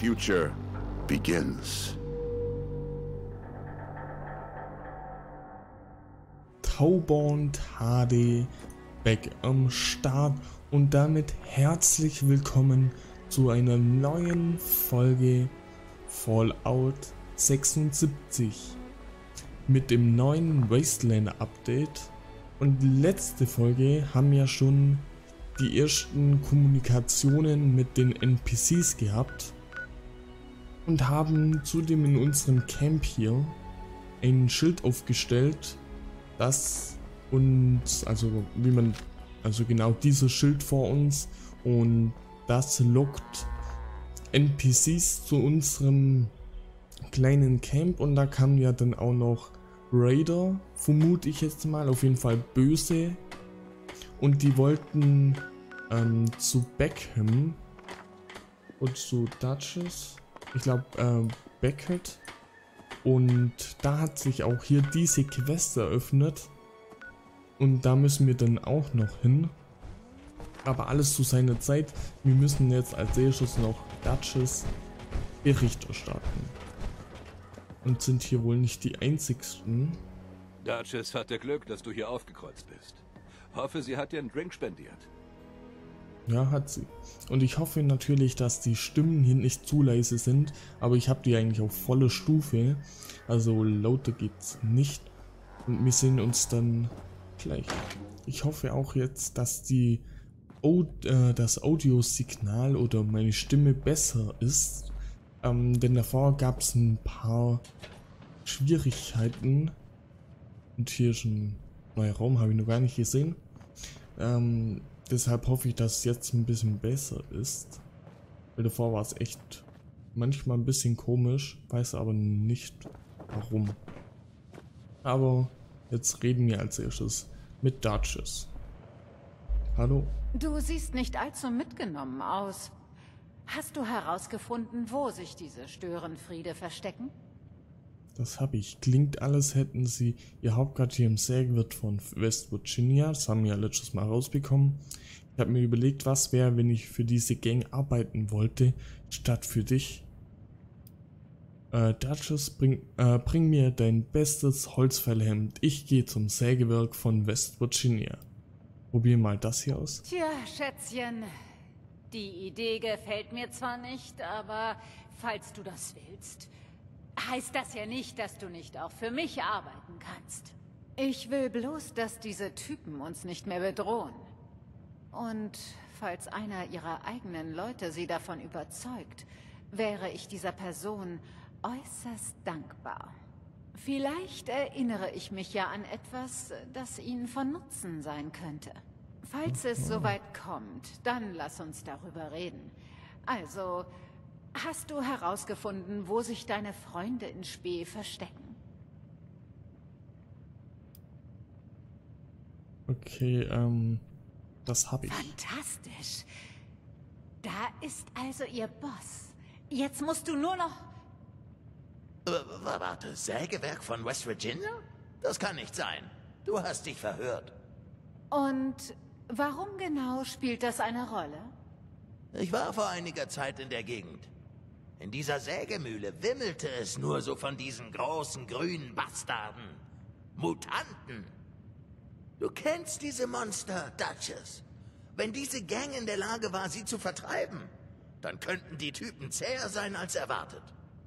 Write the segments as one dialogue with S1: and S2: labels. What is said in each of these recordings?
S1: future begins.
S2: Tauborn HD back am Start und damit herzlich willkommen zu einer neuen Folge Fallout 76 mit dem neuen Wasteland Update. Und letzte Folge haben ja schon die ersten Kommunikationen mit den NPCs gehabt und haben zudem in unserem Camp hier ein Schild aufgestellt, das uns, genau dieses Schild vor uns, und das lockt NPCs zu unserem kleinen Camp. Und da kamen ja dann auch noch Raider, vermute ich jetzt mal, auf jeden Fall böse, und die wollten zu Beckham und zu Duchess, ich glaube Beckett, und da hat sich auch hier diese Quest eröffnet und da müssen wir dann auch noch hin, aber alles zu seiner Zeit. Wir müssen jetzt als erstes noch Duchess Bericht erstatten und sind hier wohl nicht die einzigsten.
S3: Duchess hatte Glück, dass du hier aufgekreuzt bist. Hoffe, sie hat dir einen Drink spendiert.
S2: Ja, hat sie. Und ich hoffe natürlich, dass die Stimmen hier nicht zu leise sind, aber ich habe die eigentlich auf volle Stufe, also lauter geht's nicht. Und wir sehen uns dann gleich. Ich hoffe auch jetzt, dass das Audiosignal oder meine Stimme besser ist, denn davor gab es ein paar Schwierigkeiten. Und hier ist ein neuer Raum, habe ich noch gar nicht gesehen. Deshalb hoffe ich, dass es jetzt ein bisschen besser ist. Weil davor war es echt manchmal ein bisschen komisch, weiß aber nicht warum. Aber jetzt reden wir als erstes mit Duchess. Hallo.
S4: Du siehst nicht allzu mitgenommen aus. Hast du herausgefunden, wo sich diese Störenfriede verstecken?
S2: Das habe ich. Klingt, alles hätten sie ihr Hauptquartier im Sägewirt von West Virginia. Das haben wir ja letztes Mal rausbekommen. Ich habe mir überlegt, was wäre, wenn ich für diese Gang arbeiten wollte, statt für dich. Duchess, bring mir dein bestes Holzfällhemd. Ich gehe zum Sägewerk von West Virginia. Probier mal das hier aus.
S4: Tja, Schätzchen, die Idee gefällt mir zwar nicht, aber falls du das willst, heißt das ja nicht, dass du nicht auch für mich arbeiten kannst. Ich will bloß, dass diese Typen uns nicht mehr bedrohen. Und falls einer ihrer eigenen Leute sie davon überzeugt, wäre ich dieser Person äußerst dankbar. Vielleicht erinnere ich mich ja an etwas, das ihnen von Nutzen sein könnte. Falls es soweit kommt, dann lass uns darüber reden. Also, hast du herausgefunden, wo sich deine Freunde in Spee verstecken?
S2: Okay, das habe ich.
S4: Fantastisch. Da ist also ihr Boss. Jetzt musst du nur noch...
S5: Warte, Sägewerk von West Virginia? Das kann nicht sein. Du hast dich verhört.
S4: Und warum genau spielt das eine Rolle?
S5: Ich war vor einiger Zeit in der Gegend. In dieser Sägemühle wimmelte es nur so von diesen großen grünen Bastarden. Mutanten. Du kennst diese Monster, Duchess. Wenn diese Gang in der Lage war, sie zu vertreiben, dann könnten die Typen zäher sein als erwartet.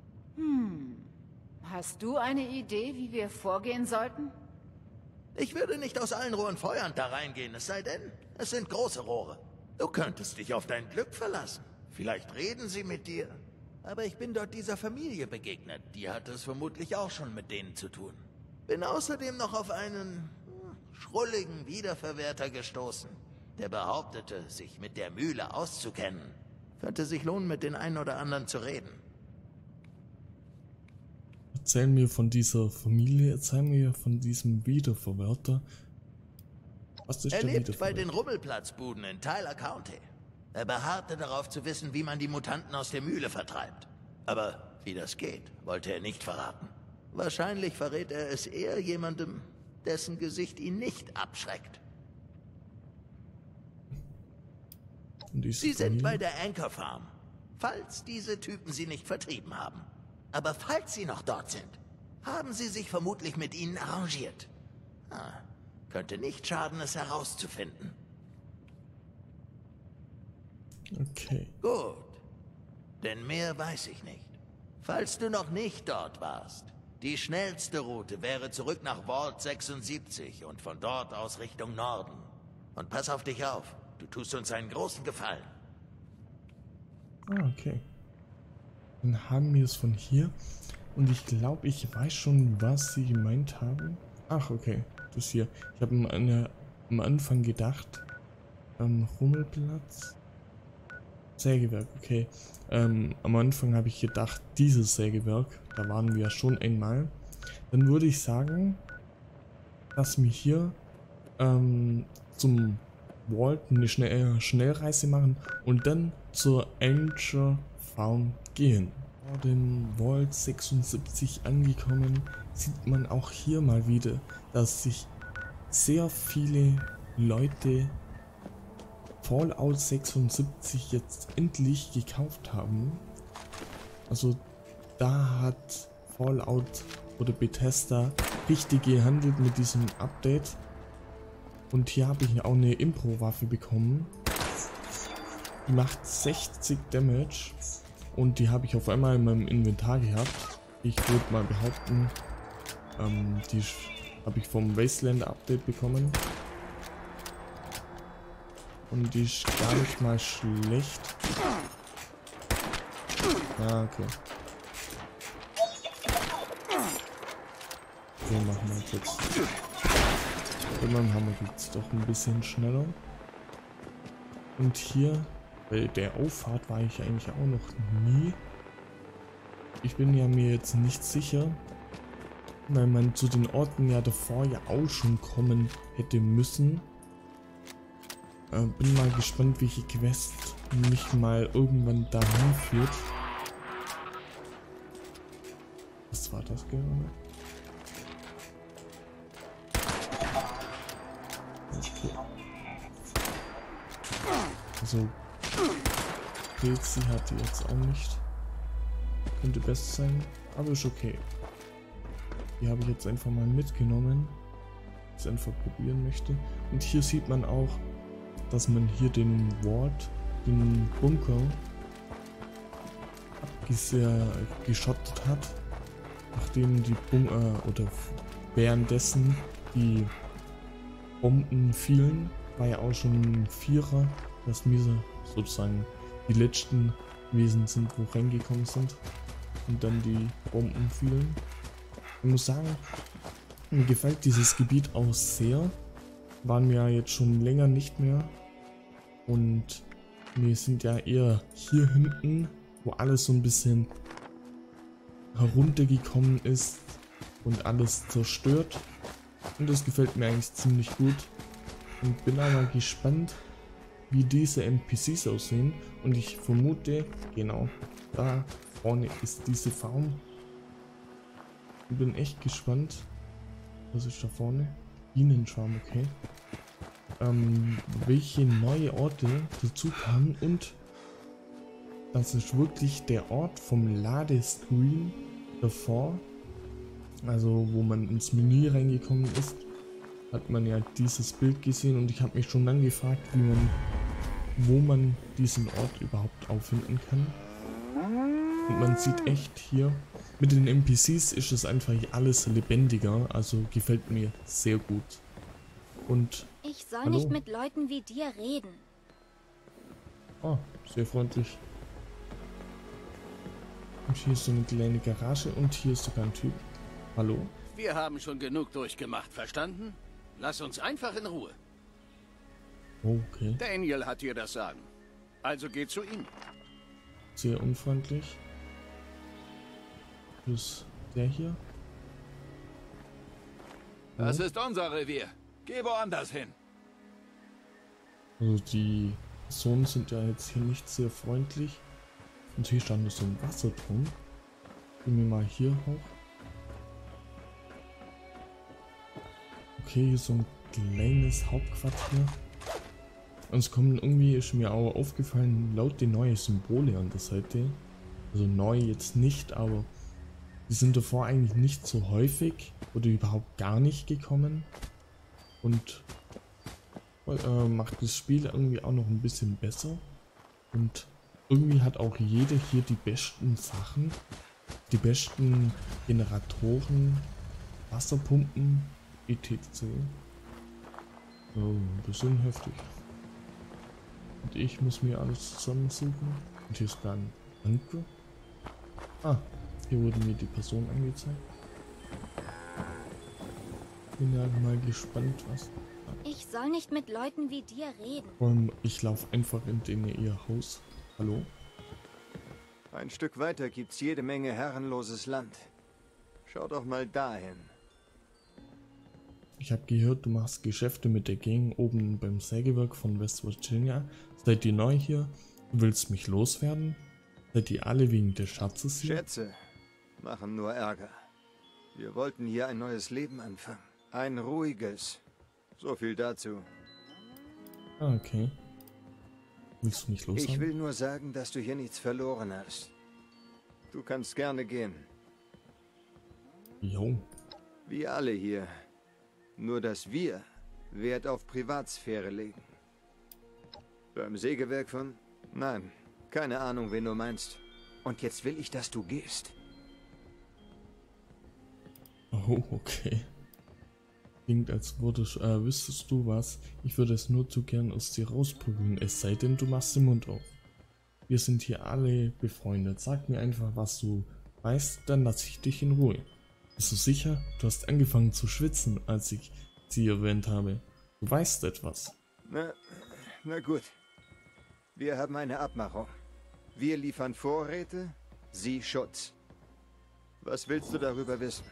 S4: Hast du eine Idee, wie wir vorgehen sollten?
S5: Ich würde nicht aus allen Rohren feuernd da reingehen, es sei denn, es sind große Rohre. Du könntest dich auf dein Glück verlassen. Vielleicht reden sie mit dir. Aber ich bin dort dieser Familie begegnet. Die hat es vermutlich auch schon mit denen zu tun. Bin außerdem noch auf einen schrulligen Wiederverwerter gestoßen, der behauptete, sich mit der Mühle auszukennen. Könnte sich lohnen, mit den einen oder anderen zu reden.
S2: Erzähl mir von dieser Familie, erzähl mir von diesem Wiederverwerter. Was ist
S5: Er
S2: der
S5: lebt bei
S2: Wiederverwerter?
S5: den Rummelplatzbuden in Tyler County. Er beharrte darauf zu wissen, wie man die Mutanten aus der Mühle vertreibt. Aber wie das geht, wollte er nicht verraten. Wahrscheinlich verrät er es eher jemandem, dessen Gesicht ihn nicht abschreckt.
S2: Und diese
S5: Sie sind
S2: Familie?
S5: bei der Anchor Farm. falls diese Typen sie nicht vertrieben haben. Aber falls sie noch dort sind, haben sie sich vermutlich mit ihnen arrangiert. Könnte nicht schaden, es herauszufinden.
S2: Okay.
S5: Gut. Denn mehr weiß ich nicht. Falls du noch nicht dort warst, die schnellste Route wäre zurück nach Vault 76 und von dort aus Richtung Norden. Und pass auf dich auf. Du tust uns einen großen Gefallen.
S2: Ah, okay. Dann haben wir es von hier. Und ich glaube, ich weiß schon, was sie gemeint haben. Ach, okay. Das hier. Ich habe am Anfang gedacht, Rummelplatz. Sägewerk, okay. Am Anfang habe ich gedacht, dieses Sägewerk, da waren wir schon einmal. Dann würde ich sagen, dass wir hier zum Vault eine Schnellreise machen und dann zur Angel Farm gehen. Vor dem Vault 76 angekommen, sieht man auch hier mal wieder, dass sich sehr viele Leute Fallout 76 jetzt endlich gekauft haben. Also da hat Fallout oder Bethesda richtig gehandelt mit diesem Update. Und hier habe ich auch eine Impro-Waffe bekommen. Die macht 60 Damage. Und die habe ich auf einmal in meinem Inventar gehabt. Ich würde mal behaupten, die habe ich vom Wasteland Update bekommen. Und die ist gar nicht mal schlecht. Ah, okay. So machen wir es jetzt. Mit meinem Hammer geht es doch ein bisschen schneller. Und hier, bei der Auffahrt war ich eigentlich auch noch nie. Ich bin ja mir jetzt nicht sicher, weil man zu den Orten ja davor ja auch schon kommen hätte müssen. Bin mal gespannt, welche Quest mich mal irgendwann dahin führt. Was war das gerade? Okay. Also Pilze hat die jetzt auch nicht. Könnte best sein, aber ist okay. Die habe ich jetzt einfach mal mitgenommen. Ich einfach probieren möchte. Und hier sieht man auch, dass man hier den Vault, den Bunker geschottet hat, nachdem die oder währenddessen die Bomben fielen, war ja auch schon ein Vierer, dass wir sozusagen die letzten Wesen sind, wo reingekommen sind und dann die Bomben fielen. Ich muss sagen, mir gefällt dieses Gebiet auch sehr. Waren wir ja jetzt schon länger nicht mehr. Und wir sind ja eher hier hinten, wo alles so ein bisschen heruntergekommen ist und alles zerstört. Und das gefällt mir eigentlich ziemlich gut. Und bin aber gespannt, wie diese NPCs aussehen. Und ich vermute, genau, da vorne ist diese Farm. Ich bin echt gespannt. Was ist da vorne? Bienenschwarm, okay. Welche neue Orte dazu kamen und das ist wirklich der Ort vom Ladescreen davor, also wo man ins Menü reingekommen ist, hat man ja dieses Bild gesehen und ich habe mich schon lange gefragt, wo man diesen Ort überhaupt auffinden kann. Und man sieht echt hier, mit den NPCs ist es einfach alles lebendiger, also gefällt mir sehr gut. Und
S6: ich soll
S2: hallo?
S6: Nicht mit Leuten wie dir reden.
S2: Oh, sehr freundlich. Und hier ist so eine kleine Garage und hier ist sogar ein Typ. Hallo?
S7: Wir haben schon genug durchgemacht, verstanden? Lass uns einfach in Ruhe.
S2: Okay.
S7: Daniel hat dir das Sagen. Also geh zu ihm.
S2: Sehr unfreundlich. Plus der hier.
S3: Das ist unser Revier. Geh woanders hin.
S2: Also die Personen sind ja jetzt hier nicht sehr freundlich. Und hier stand so ein Wasserturm. Gehen wir mal hier hoch. Okay, hier so ein kleines Hauptquartier. Und es kommen irgendwie, ist mir auch aufgefallen, laut die neue Symbole an der Seite. Also neu jetzt nicht, aber die sind davor eigentlich nicht so häufig oder überhaupt gar nicht gekommen. Und macht das Spiel irgendwie auch noch ein bisschen besser. Und irgendwie hat auch jeder hier die besten Sachen, die besten Generatoren, Wasserpumpen, etc. Oh, ein bisschen heftig. Und ich muss mir alles zusammensuchen. Und hier ist gar ein Anker. Ah, hier wurde mir die Person angezeigt. Bin ja mal gespannt, was.
S6: Ich soll nicht mit Leuten wie dir reden.
S2: Ich laufe einfach in ihr Haus. Hallo?
S8: Ein Stück weiter gibt's jede Menge herrenloses Land. Schau doch mal dahin.
S2: Ich habe gehört, du machst Geschäfte mit der Gang oben beim Sägewerk von West Virginia. Seid ihr neu hier? Du willst mich loswerden? Seid ihr alle wegen des Schatzes hier?
S8: Schätze machen nur Ärger. Wir wollten hier ein neues Leben anfangen. Ein ruhiges. So viel dazu.
S2: Ah, okay. Willst du mich loswerden?
S8: Ich will nur sagen, dass du hier nichts verloren hast. Du kannst gerne gehen.
S2: Jo.
S8: Wie alle hier. Nur, dass wir Wert auf Privatsphäre legen. Beim Sägewerk von? Nein, keine Ahnung, wen du meinst. Und jetzt will ich, dass du gehst.
S2: Oh, okay. Klingt, als würdest, wüsstest du was. Ich würde es nur zu gern aus dir rausprügeln, es sei denn, du machst den Mund auf. Wir sind hier alle befreundet. Sag mir einfach, was du weißt, dann lasse ich dich in Ruhe. Bist du sicher? Du hast angefangen zu schwitzen, als ich sie erwähnt habe. Du weißt etwas.
S8: Na gut. Wir haben eine Abmachung. Wir liefern Vorräte, sie Schutz. Was willst du darüber wissen?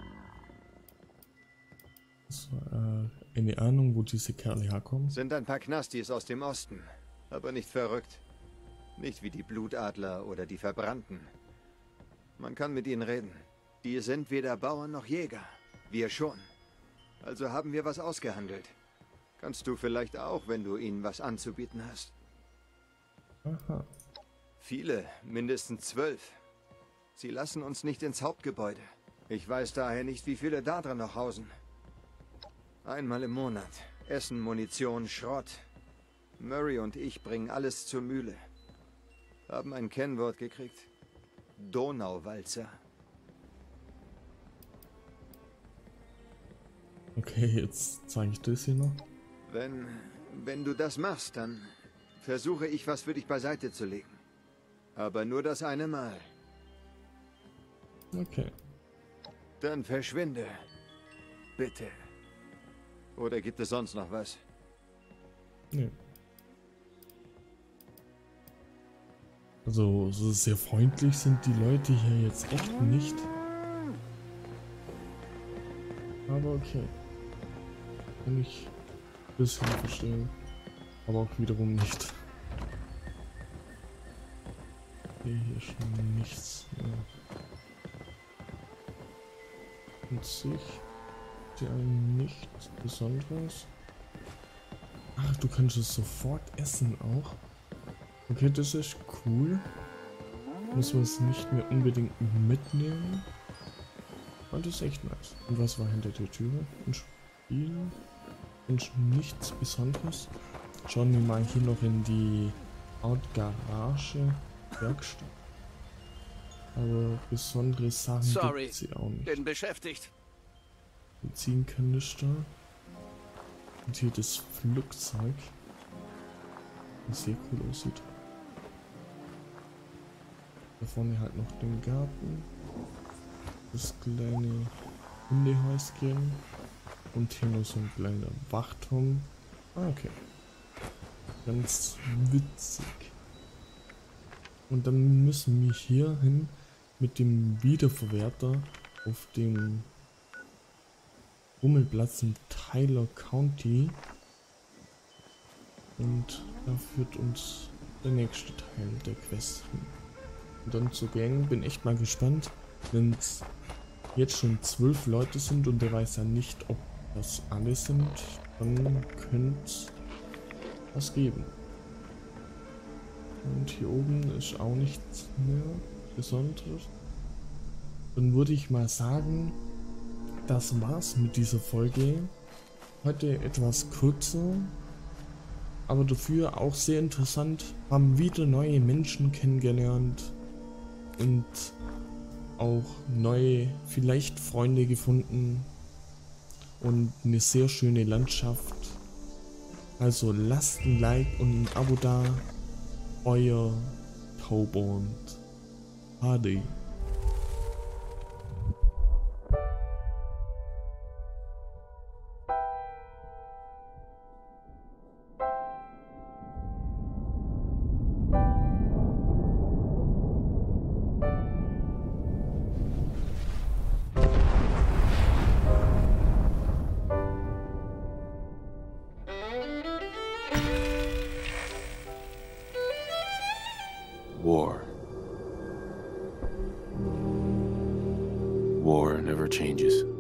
S2: Das war, eine Ahnung, wo diese Kerle herkommen?
S8: Sind ein paar Knastis aus dem Osten. Aber nicht verrückt. Nicht wie die Blutadler oder die Verbrannten. Man kann mit ihnen reden. Die sind weder Bauern noch Jäger. Wir schon. Also haben wir was ausgehandelt. Kannst du vielleicht auch, wenn du ihnen was anzubieten hast.
S2: Aha.
S8: Viele, mindestens 12. Sie lassen uns nicht ins Hauptgebäude. Ich weiß daher nicht, wie viele da drin noch hausen. Einmal im Monat. Essen, Munition, Schrott. Murray und ich bringen alles zur Mühle. Haben ein Kennwort gekriegt. Donauwalzer.
S2: Okay, jetzt zeige ich das hier noch.
S8: Wenn du das machst, dann versuche ich, was für dich beiseite zu legen. Aber nur das eine Mal.
S2: Okay.
S8: Dann verschwinde. Bitte. Oder gibt es sonst noch was?
S2: Nee. Also, so sehr freundlich sind die Leute hier jetzt echt nicht. Aber okay. Kann ich ein bisschen verstehen. Aber auch wiederum nicht. Okay, hier ist nichts mehr. Und sich. Hier nichts Besonderes. Ach, du kannst es sofort essen auch. Okay, das ist cool. Muss man es nicht mehr unbedingt mitnehmen. Und das ist echt nice. Und was war hinter der Tür? Ein Spiel. Und nichts Besonderes. Schauen wir mal hier noch in die Art Garage Werkstatt. Aber besondere Sachen gibt sie auch nicht.
S7: Bin beschäftigt.
S2: Benzinkanister. Und hier das Flugzeug. Das sehr cool aussieht. Da vorne halt noch den Garten. Das kleine Hundehäuschen. Und hier noch so ein kleiner Wachturm. Ah, okay. Ganz witzig. Und dann müssen wir hier hin mit dem Wiederverwerter auf dem Rummelplatz in Tyler County. Und da führt uns der nächste Teil der Quest hin. Und dann zur Gang. Bin echt mal gespannt, wenn es jetzt schon 12 Leute sind und der weiß ja nicht, ob das alle sind, dann könnte was geben. Und hier oben ist auch nichts mehr Besonderes. Dann würde ich mal sagen, das war's mit dieser Folge. Heute etwas kürzer, aber dafür auch sehr interessant. Haben wieder neue Menschen kennengelernt und auch neue, vielleicht Freunde gefunden und eine sehr schöne Landschaft. Also lasst ein Like und ein Abo da. Euer Taubond HD.
S9: War. War never changes.